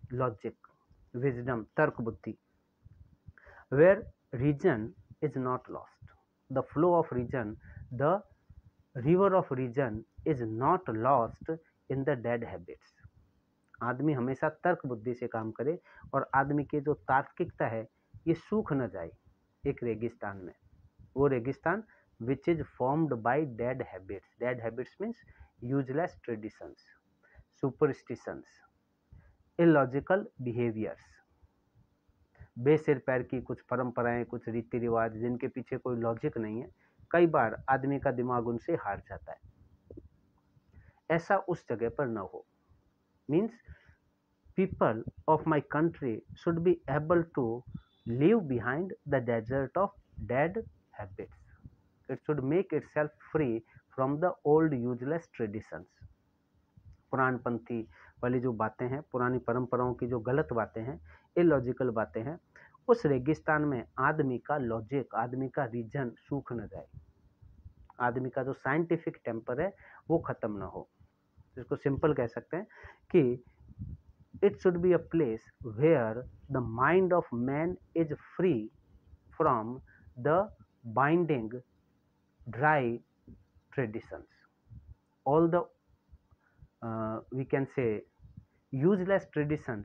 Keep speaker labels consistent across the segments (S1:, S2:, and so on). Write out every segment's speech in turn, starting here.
S1: logic, wisdom, तर्क बुद्धि. Where reason is not lost, the flow of reason, the river of reason is not lost in the dead habits. आदमी हमेशा तर्क बुद्धि से काम करे और आदमी की जो तार्किकता है ये सूख न जाए एक रेगिस्तान में. वो रेगिस्तान which is formed by dead habits. Dead habits means useless traditions, superstitions, illogical behaviours. बेसिर पैर की कुछ परंपराएं, कुछ रीति रिवाज जिनके पीछे कोई लॉजिक नहीं है, कई बार आदमी का दिमाग उनसे हार जाता है. ऐसा उस जगह पर न हो. Means people of my country should be able to leave behind the desert of dead habits. It should make itself free from the old useless traditions. पुराणपंथी वाली जो बातें हैं, पुरानी परंपराओं की जो गलत बातें हैं, इलॉजिकल बातें हैं, उस रेगिस्तान में आदमी का लॉजिक, आदमी का रीजन सूख न जाए. आदमी का जो साइंटिफिक टेम्पर है वो खत्म ना हो. इसको सिंपल कह सकते हैं कि it should be a place where the mind of man is free from the binding dry traditions. All the we can say useless traditions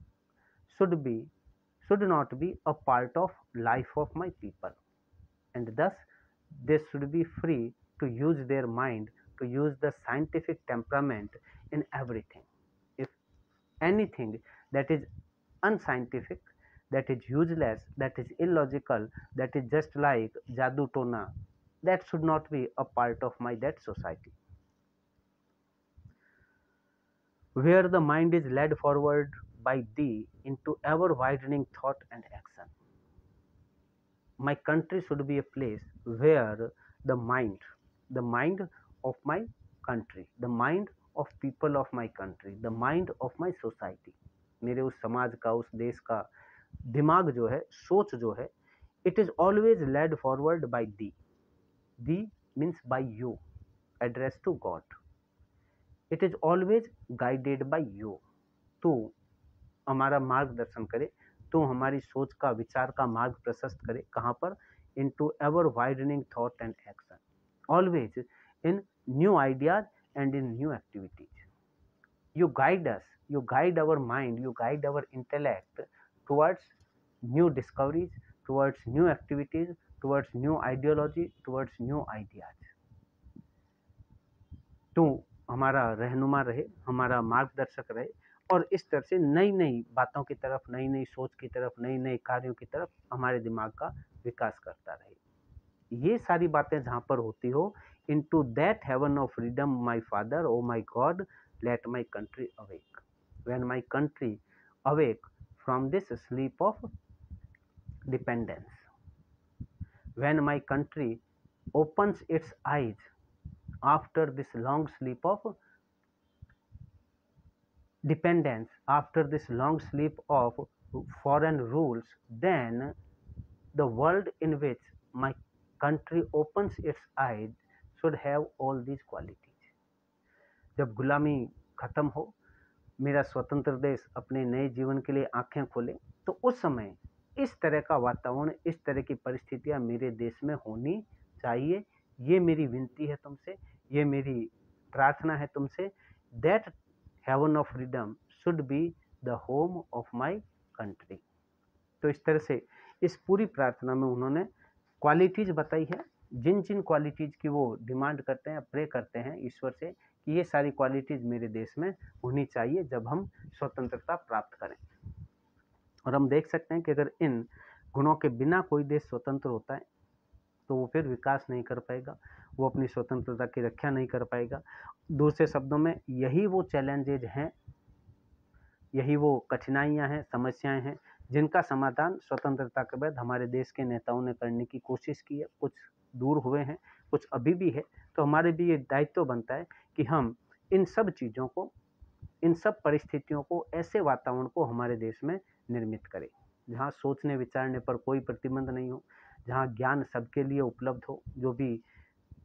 S1: should not be a part of life of my people, and thus they should be free to use their mind, to use the scientific temperament in everything. If anything that is unscientific, that is useless, that is illogical, that is just like jadoo tona, that should not be a part of my that society. Where the mind is led forward by thee into ever widening thought and action. My country should be a place where the mind of my country, the mind of people of my country, the mind of my society, मेरे उस समाज का, उस देश का दिमाग जो है, सोच जो है, it is always led forward by thee. Thee means by you, addressed to God. It is always guided by you. तू हमारा मार्गदर्शन करे, तो हमारी सोच का, विचार का मार्ग प्रशस्त करे. कहाँ पर? into ever widening thought and action, always in new ideas and in new activities. You guide us, you guide our mind, you guide our intellect towards new discoveries, towards new activities, towards new ideology, towards new ideas. तू हमारा रहनुमा रहे, हमारा मार्गदर्शक रहे और इस तरह से नई नई बातों की तरफ, नई नई सोच की तरफ, नई नई कार्यों की तरफ हमारे दिमाग का विकास करता रहे. ये सारी बातें जहाँ पर होती हो, into that heaven of freedom, my Father, oh my God, let my country awake. When my country awake from this sleep of dependence, when my country opens its eyes after this long sleep of dependence, after this long sleep of foreign rules, then the world in which my country opens its eyes should have all these qualities. जब गुलामी खत्म हो, मेरा स्वतंत्र देश अपने नए जीवन के लिए आंखें खोले, तो उस समय इस तरह का वातावरण, इस तरह की परिस्थितियां मेरे देश में होनी चाहिए. ये मेरी विनती है तुमसे, ये मेरी प्रार्थना है तुमसे. That heaven of freedom should be the home of my country. तो इस तरह से इस पूरी प्रार्थना में उन्होंने क्वालिटीज बताई है, जिन जिन क्वालिटीज की वो डिमांड करते हैं, प्रे करते हैं ईश्वर से कि ये सारी क्वालिटीज मेरे देश में होनी चाहिए जब हम स्वतंत्रता प्राप्त करें. और हम देख सकते हैं कि अगर इन गुणों के बिना कोई देश स्वतंत्र होता है तो वो फिर विकास नहीं कर पाएगा, वो अपनी स्वतंत्रता की रक्षा नहीं कर पाएगा. दूसरे शब्दों में यही वो चैलेंजेज हैं, यही वो कठिनाइयां हैं, समस्याएं हैं जिनका समाधान स्वतंत्रता के बाद हमारे देश के नेताओं ने करने की कोशिश की है. कुछ दूर हुए हैं, कुछ अभी भी है. तो हमारे भी ये दायित्व बनता है कि हम इन सब चीज़ों को, इन सब परिस्थितियों को, ऐसे वातावरण को हमारे देश में निर्मित करें जहाँ सोचने विचारने पर कोई प्रतिबंध नहीं हो, जहाँ ज्ञान सबके लिए उपलब्ध हो, जो भी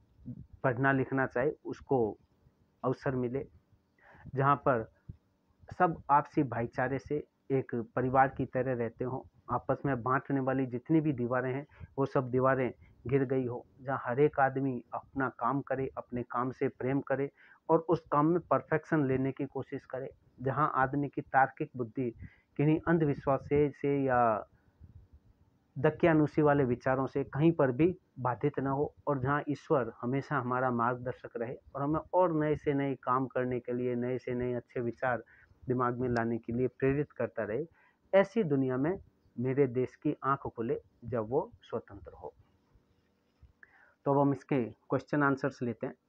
S1: पढ़ना लिखना चाहे उसको अवसर मिले, जहाँ पर सब आपसी भाईचारे से एक परिवार की तरह रहते हो, आपस में बांटने वाली जितनी भी दीवारें हैं वो सब दीवारें गिर गई हो, जहाँ हर एक आदमी अपना काम करे, अपने काम से प्रेम करे और उस काम में परफेक्शन लेने की कोशिश करे, जहाँ आदमी की तार्किक बुद्धि किन्हीं अंधविश्वास से या दकियानुसी वाले विचारों से कहीं पर भी बाधित न हो, और जहाँ ईश्वर हमेशा हमारा मार्गदर्शक रहे और हमें और नए से नए काम करने के लिए, नए से नए अच्छे विचार दिमाग में लाने के लिए प्रेरित करता रहे, ऐसी दुनिया में मेरे देश की आंख खुले जब वो स्वतंत्र हो। तो अब हम इसके क्वेश्चन आंसर्स लेते हैं।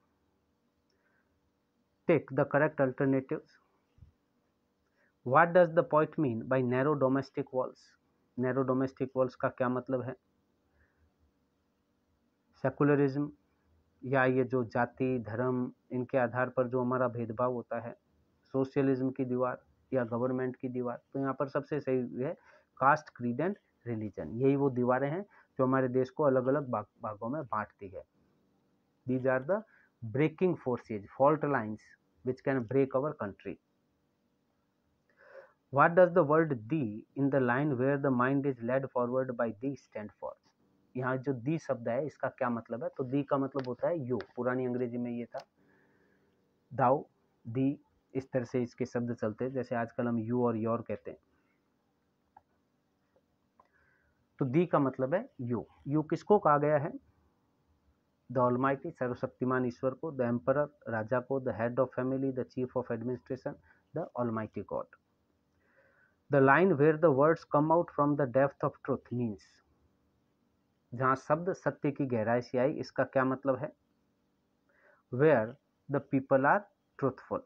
S1: Take the correct alternatives. What does the poet mean by narrow domestic walls? Narrow domestic walls का क्या मतलब है? सेकुलरिज्म, या ये जो जाति धर्म इनके आधार पर जो हमारा भेदभाव होता है, सोशलिज्म की दीवार या गवर्नमेंट की दीवार? तो यहाँ पर सबसे सही है कास्ट, क्रीड एंड रिलीजन। यही वो दीवारें हैं जो हमारे देश को अलग अलग भागों में बांटती है। These are the breaking forces, fault lines which can break our country. What does the word "the" in the line where the mind is led forward by "the" stand for? यहाँ जो "the" शब्द है इसका क्या मतलब है? तो "the" का मतलब होता है यू। पुरानी अंग्रेजी में ये था दाउ, दी, इस तरह से इसके शब्द चलते हैं, जैसे आजकल हम यू और योर कहते हैं। तो "the" का मतलब है यू। यू किसको कहा गया है? द ऑलमाइटी, सर्वशक्तिमान ईश्वर को। द एम्परर, राजा को। The head of family, the chief of administration, the almighty God. The line where the words come out from the depth of truth means, जहाँ शब्द सत्य की गहराई से आई, इसका क्या मतलब है? Where the people are truthful,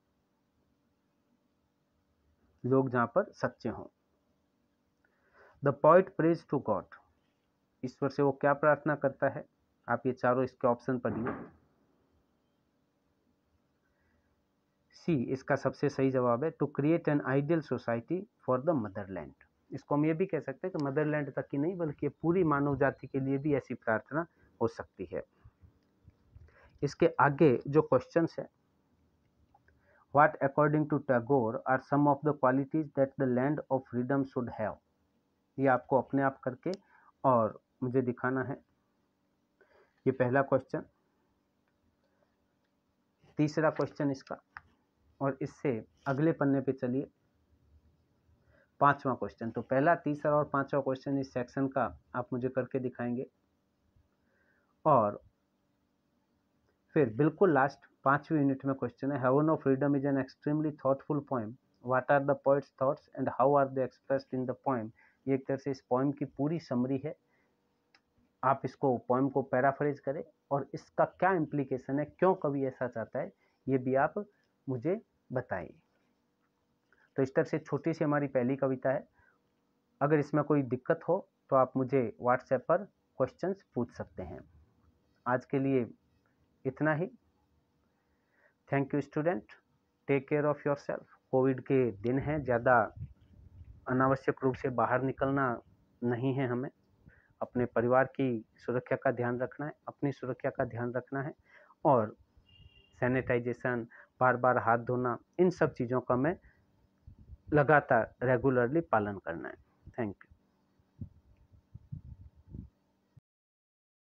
S1: लोग जहाँ पर सच्चे हों। The poet prays to God, ईश्वर से वो क्या प्रार्थना करता है? आप ये चारों इसके ऑप्शन पढ़िए। सी इसका सबसे सही जवाब है to create an ideal society for the motherland. इसको हम ये भी कह सकते हैं कि मदरलैंड तक ही नहीं बल्कि पूरी मानव जाति के लिए भी ऐसी प्रार्थना हो सकती है। इसके आगे जो क्वेश्चंस है, what according to Tagore are some of the qualities that the land of freedom should have? ये आपको अपने आप करके और मुझे दिखाना है। ये पहला क्वेश्चन। तीसरा क्वेश्चन इसका, और इससे अगले पन्ने पे चलिए, पांचवा क्वेश्चन। तो पहला, तीसरा और पांचवा क्वेश्चन इस सेक्शन का आप मुझे करके दिखाएंगे। और फिर बिल्कुल लास्ट 5वीं यूनिट में क्वेश्चन है, heaven of freedom is an extremely thoughtful poem, what are the poet's thoughts and how are they expressed in the poem? ये एक तरह से इस पोएम की पूरी समरी है। आप इसको पोएम को पैराफ्रेज करें और इसका क्या इम्प्लीकेशन है, क्यों कवि ऐसा चाहता है, ये भी आप मुझे बताइए। तो इस तरह से छोटी सी हमारी पहली कविता है। अगर इसमें कोई दिक्कत हो तो आप मुझे व्हाट्सएप पर क्वेश्चंस पूछ सकते हैं। आज के लिए इतना ही। Thank you student, take care of yourself. Covid के दिन हैं, ज़्यादा अनावश्यक रूप से बाहर निकलना नहीं है, हमें अपने परिवार की सुरक्षा का ध्यान रखना है, अपनी सुरक्षा का ध्यान रखना है, और सैनिटाइजेशन, बार बार हाथ धोना, इन सब चीज़ों का हमें लगातार रेगुलरली पालन करना है। Thank you.